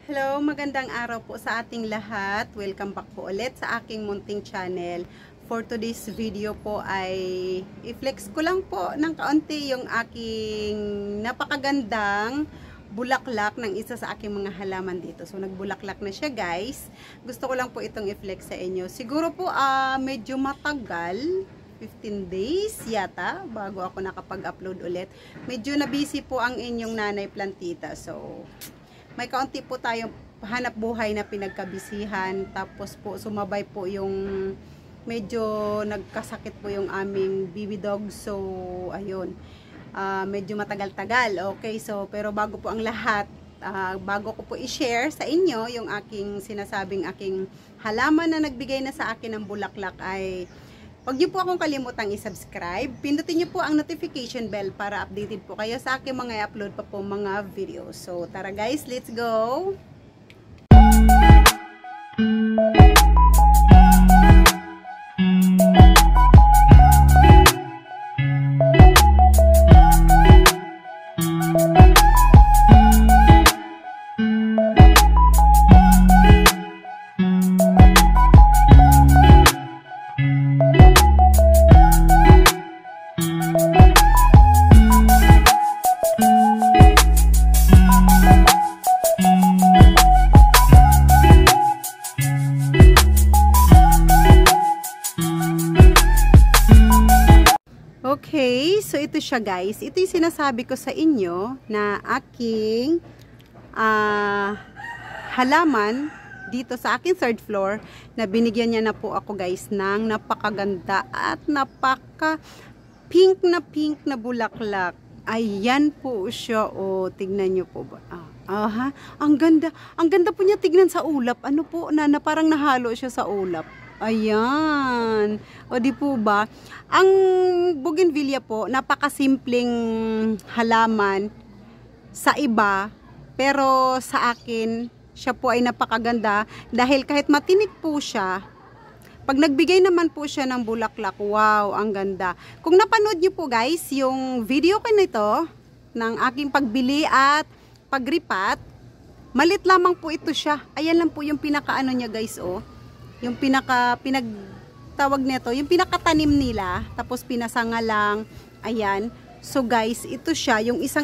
Hello, magandang araw po sa ating lahat. Welcome back po ulit sa aking munting channel. For today's video po ay i-flex ko lang po ng kaunti yung aking napakagandang bulaklak ng isa sa aking mga halaman dito. So nagbulaklak na siya, guys. Gusto ko lang po itong i-flex sa inyo. Siguro po medyo matagal, 15 days yata bago ako nakapag-upload ulit. Medyo na busy po ang inyong nanay plantita. So may kaunti po tayong hanap buhay na pinagkabisihan, tapos po sumabay po yung medyo nagkasakit po yung aming baby dog. So ayun, medyo matagal-tagal. Okay, so pero bago po ang lahat, bago ko po i-share sa inyo yung aking sinasabing aking halaman na nagbigay na sa akin ng bulaklak, ay huwag niyo po akong kalimutang i-subscribe. Pindutin niyo po ang notification bell para updated po kayo sa aking mga i-upload pa po mga videos. So tara guys, let's go! Okay, so ito siya guys. Ito yung sinasabi ko sa inyo na aking halaman dito sa aking third floor, na binigyan niya na po ako guys ng napakaganda at napaka pink na bulaklak. Ayan po siya. O, tignan nyo po ba? Ang ganda. Ang ganda po niya tignan sa ulap. Ano po, na parang nahalo siya sa ulap. Ayan. O di po ba? Ang bougainvillea po, napakasimpleng halaman sa iba, pero sa akin, siya po ay napakaganda dahil kahit matinik po siya, pag nagbigay naman po siya ng bulaklak, wow, ang ganda. Kung napanood niyo po guys, yung video ko nito, ng aking pagbili at pagripat, malit lamang po ito siya. Ayan lang po yung pinakaano niya guys, oh. Yung pinagtawag nito, yung pinakatanim nila, tapos pinasanga lang. Ayan. So guys, ito siya, yung isang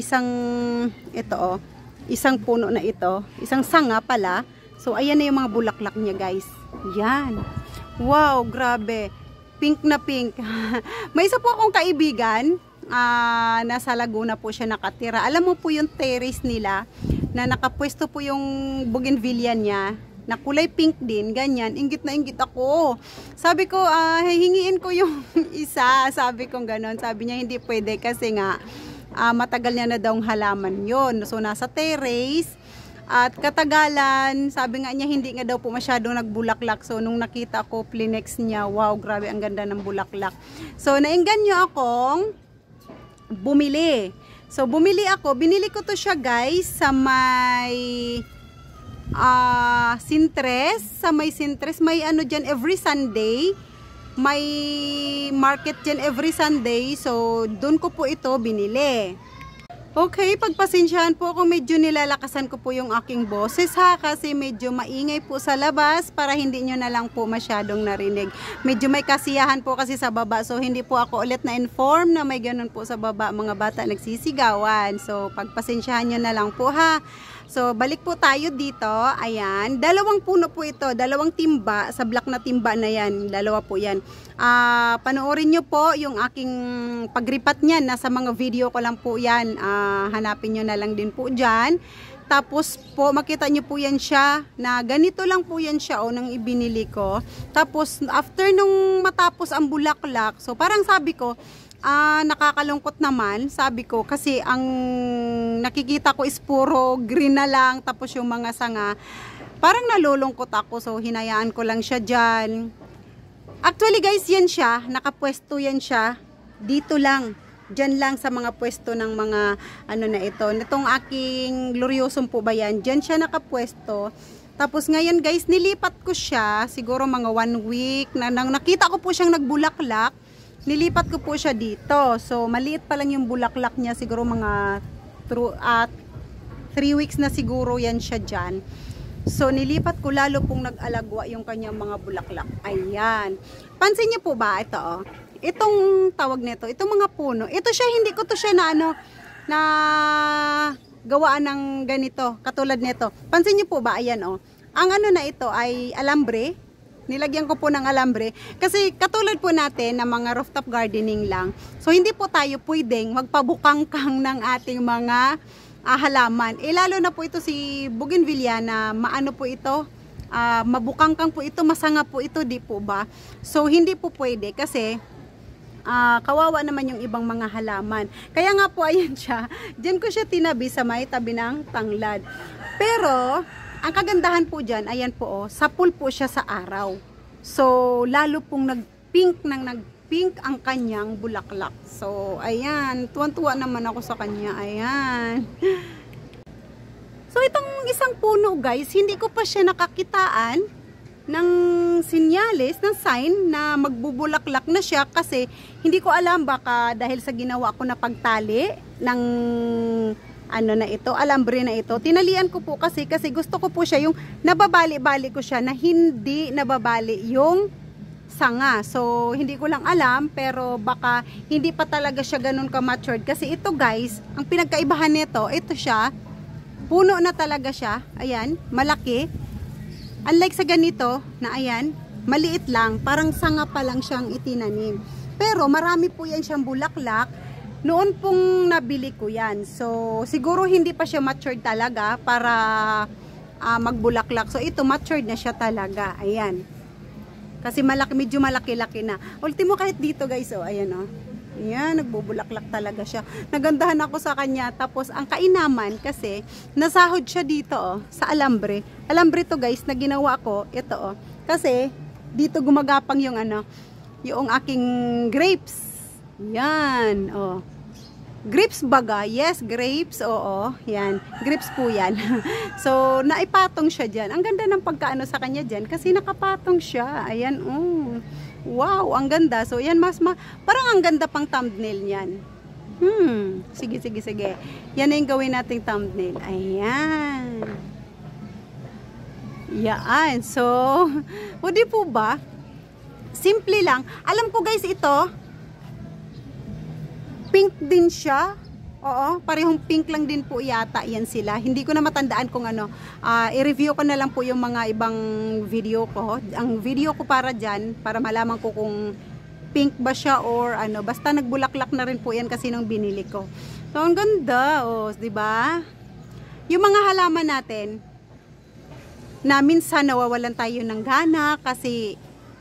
isang puno na ito, isang sanga pala. So ayan na yung mga bulaklak niya guys. Yan. Wow, grabe. Pink na pink. May isa po akong kaibigan, nasa Laguna po siya nakatira. Alam mo po yung terrace nila, na nakapwesto po yung bougainvillea niya, na kulay pink din, ganyan. Inggit na inggit ako. Sabi ko, hingiin ko yung isa. Sabi ko gano'n. Sabi niya, hindi pwede kasi nga, matagal niya na daw halaman yon. So, nasa terrace. At katagalan, sabi nga niya, hindi nga daw po masyadong nagbulaklak. So, nung nakita ko, plinex niya, wow, grabe, ang ganda ng bulaklak. So, nainggan niyo akong bumili. So, binili ko to siya guys, sa may Sintres, may ano dyan every Sunday, may market dyan every Sunday. So doon ko po ito binili. Okay, pagpasensyahan po kung medyo nilalakasan ko po yung aking boses ha, kasi medyo maingay po sa labas, para hindi nyo na lang po masyadong narinig. Medyo may kasiyahan po kasi sa baba, so hindi po ako ulit na-inform na may ganun po sa baba, mga bata nagsisigawan. So pagpasensyahan nyo na lang po ha. So, balik po tayo dito. Ayan. Dalawang puno po ito. Dalawang timba. Sa black na timba na yan. Dalawa po yan. Panoorin nyo po yung aking pagripat niyan. Nasa mga video ko lang po yan. Hanapin nyo na lang din po dyan. Tapos po, makita nyo po yan siya. Na ganito lang po yan siya nang ibinili ko. Tapos, after nung matapos ang bulaklak, so parang sabi ko, nakakalungkot naman, sabi ko, kasi ang nakikita ko is puro green na lang, tapos yung mga sanga, parang nalulungkot ako. So hinayaan ko lang siya dyan. Actually guys, yan siya, nakapwesto yan siya dito lang, dyan lang sa mga pwesto ng mga ano na ito, nitong aking gloriosum po ba yan, dyan siya nakapwesto. Tapos ngayon guys, nilipat ko siya siguro mga 1 week na nang nakita ko po siyang nagbulaklak. Nilipat ko po siya dito. So, maliit pa lang yung bulaklak niya. Siguro mga 3 3 weeks na siguro yan siya dyan. So, nilipat ko lalo pong nag-alagwa yung kanyang mga bulaklak. Ayan. Pansin niyo po ba? Ito, oh. Itong tawag nito, itong mga puno. Ito siya, hindi ko to siya na ano, na gawaan ng ganito. Katulad nito. Pansin niyo po ba? Ayan, oh. Ang ano na ito ay alambre. Nilagyan ko po ng alambre. Kasi katulad po natin na mga rooftop gardening lang. So, hindi po tayo pwedeng magpabukangkang ng ating mga halaman. Lalo na po ito si bougainvillea na maano po ito, mabukangkang po ito, masanga po ito, di po ba? So, hindi po pwede kasi kawawa naman yung ibang mga halaman. Kaya nga po, ayan siya. Diyan ko siya tinabi sa may tabi ng tanglad. Pero, ang kagandahan po dyan, ayan po, oh, sapul po siya sa araw. So, lalo pong nag-pink ang kanyang bulaklak. So, ayan. Tuwan-tuwa naman ako sa kanya. Ayan. So, itong isang puno, guys, hindi ko pa siya nakakitaan ng sinyalis, ng sign na magbubulaklak na siya kasi hindi ko alam baka dahil sa ginawa ko na pagtali ng ano na ito, alambre na ito. Tinalian ko po kasi gusto ko po siya yung nababali-bali ko siya na hindi nababali yung sanga. So, hindi ko lang alam, pero baka hindi pa talaga siya ganun ka-matured. Kasi ito guys, ang pinagkaibahan nito, ito siya, puno na talaga siya. Ayan, malaki. Unlike sa ganito, na ayan, maliit lang, parang sanga pa lang siyang itinanim. Pero marami po yan siyang bulaklak. Noon pong nabili ko yan. So, siguro hindi pa siya matured talaga para magbulaklak. So, ito matured na siya talaga. Ayan. Kasi medyo malaki-laki na. Ultimo kahit dito guys, oh, ayan oh. Ayan, nagbubulaklak talaga siya. Nagandahan ako sa kanya. Tapos, ang kainaman kasi, nasahod siya dito oh, sa alambre. Alambre to guys, na ginawa ko, ito oh. Kasi, dito gumagapang yung ano, yung aking grapes. Yan, oh. Grapes baga, yes, grapes, oo, yan, grapes po yan. So, naipatong siya dyan. Ang ganda ng pagkaano sa kanya dyan kasi nakapatong siya. Ayan, oh. Wow, ang ganda. So, yan, parang ang ganda pang thumbnail niyan. Sige. Yan na yung gawin nating thumbnail. Ayan. Yan, so, o di po ba? Simple lang. Alam ko guys, ito, pink din siya. Oo, parehong pink lang din po yata yan sila. Hindi ko na matandaan kung ano. I-review ko na lang po yung mga ibang video ko. Ang video ko para dyan, para malaman ko kung pink ba siya or ano. Basta nagbulaklak na rin po yan kasi nung binili ko. So, ang ganda. Oh, diba? Yung mga halaman natin, na minsan nawawalan tayo ng gana kasi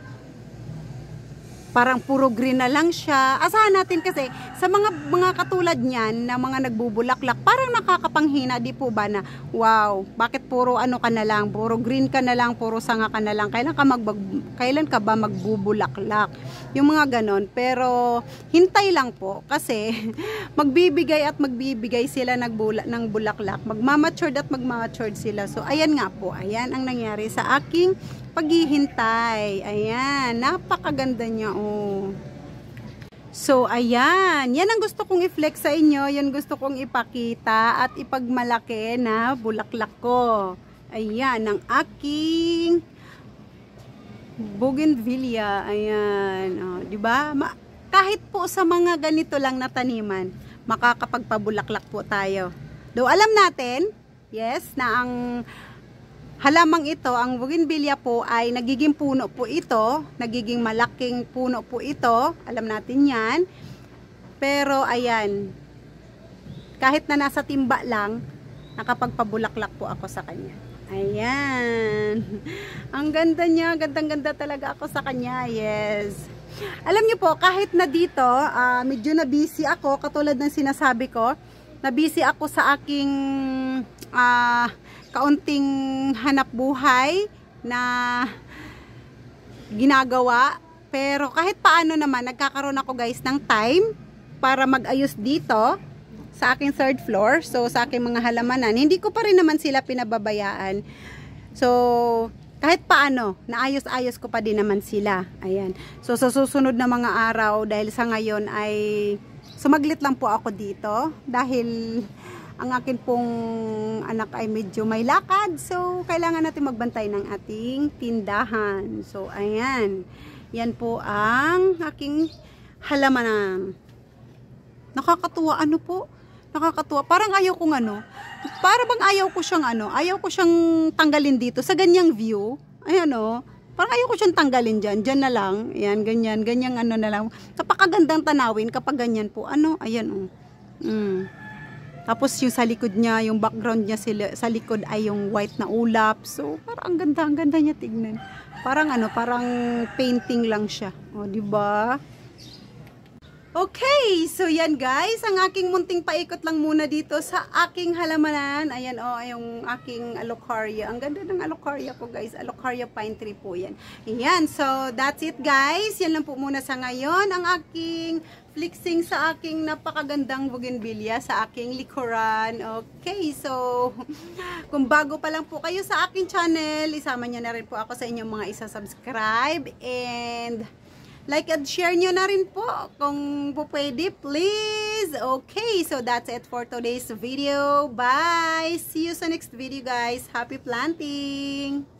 parang puro green na lang siya. Asahan natin kasi sa mga katulad niyan na mga nagbubulaklak, parang nakakapanghina, di po ba na, wow, bakit puro ano ka na lang, puro green ka na lang, puro sanga ka na lang, kailan ka ba magbubulaklak? Yung mga ganon. Pero hintay lang po kasi magbibigay sila ng bulaklak. Magmamatured at magmamatured sila. So ayan nga po, ayan ang nangyari sa aking paghihintay. Ayan, napakaganda niya, oh. So, ayan. Yan ang gusto kong i-flex sa inyo. Yan gusto kong ipakita at ipagmalaki na bulaklak ko. Ayan, ang aking bougainvillea. Ayan, oh, di ba? Kahit po sa mga ganito lang na taniman, makakapagpabulaklak po tayo. Though alam natin, yes, na ang halamang ito, ang bougainvillea po ay nagiging puno po ito, nagiging malaking puno po ito, alam natin yan. Pero ayan, kahit na nasa timba lang, nakapagpabulaklak po ako sa kanya. Ayan, ang ganda niya, gandang-ganda talaga ako sa kanya, yes. Alam niyo po, kahit na dito, medyo na busy ako, katulad ng sinasabi ko, na busy ako sa aking kaunting hanap buhay na ginagawa. Pero kahit paano naman, nagkakaroon ako guys ng time para mag-ayos dito sa aking third floor. So sa aking mga halamanan, hindi ko pa rin naman sila pinababayaan. So kahit paano, naayos-ayos ko pa din naman sila. Ayan. So sa susunod na mga araw, dahil sa ngayon ay sumaglit lang po ako dito dahil ang akin pong anak ay medyo may lakad. So, kailangan natin magbantay ng ating tindahan. So, ayan. Yan po ang aking halamanan. Nakakatuwa, ano po? Nakakatuwa. Parang ayaw kong para bang ayaw ko siyang tanggalin dito sa ganyang view. Ayan parang ayaw ko siyang tanggalin dyan na lang. Ayan, ganyan na lang. Napakagandang tanawin kapag ganyan po. Ayan Tapos yung sa likod niya, yung background niya sa likod ay yung white na ulap. So, parang ang ganda niya tignan. Parang parang painting lang siya. O, di ba? Okay, so yan guys, ang aking munting paikot lang muna dito sa aking halamanan. Ayan yung aking alocaria. Ang ganda ng alocaria ko guys, alocaria pine tree po yan. Ayan, so that's it guys. Yan lang po muna sa ngayon ang aking flexing sa aking napakagandang bougainvillea sa aking likuran. Okay, so kung bago pa lang po kayo sa aking channel, isama nyo na rin po ako sa inyong mga isa-subscribe and like and share nyo na rin po kung po pwede, please. Okay, so that's it for today's video. Bye! See you sa next video guys. Happy planting!